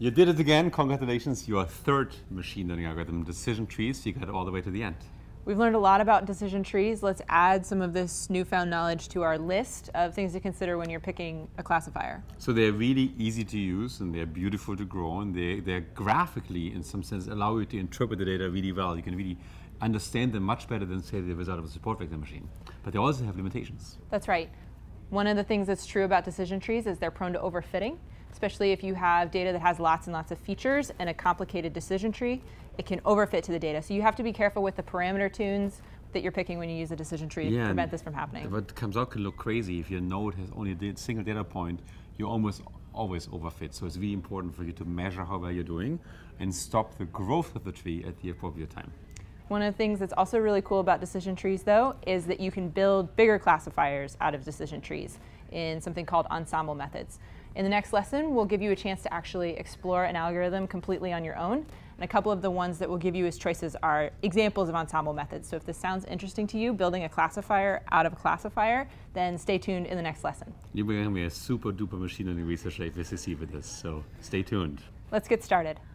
You did it again. Congratulations. Your third machine learning algorithm, decision trees. You got all the way to the end. We've learned a lot about decision trees. Let's add some of this newfound knowledge to our list of things to consider when you're picking a classifier. So they're really easy to use, and they're beautiful to grow, and they're graphically, in some sense, allow you to interpret the data really well. You can really understand them much better than, say, the result of a support vector machine. But they also have limitations. That's right. One of the things that's true about decision trees is they're prone to overfitting, especially if you have data that has lots and lots of features and a complicated decision tree. It can overfit to the data. So you have to be careful with the parameter tunes that you're picking when you use a decision tree to prevent this from happening. What comes out can look crazy. If your node has only a single data point, you almost always overfit. So it's really important for you to measure how well you're doing and stop the growth of the tree at the appropriate time. One of the things that's also really cool about decision trees, though, is that you can build bigger classifiers out of decision trees in something called ensemble methods. In the next lesson, we'll give you a chance to actually explore an algorithm completely on your own. And a couple of the ones that we'll give you as choices are examples of ensemble methods. So if this sounds interesting to you, building a classifier out of a classifier, then stay tuned in the next lesson. You're going to be a super duper machine learning researcher if you succeed with this, so stay tuned. Let's get started.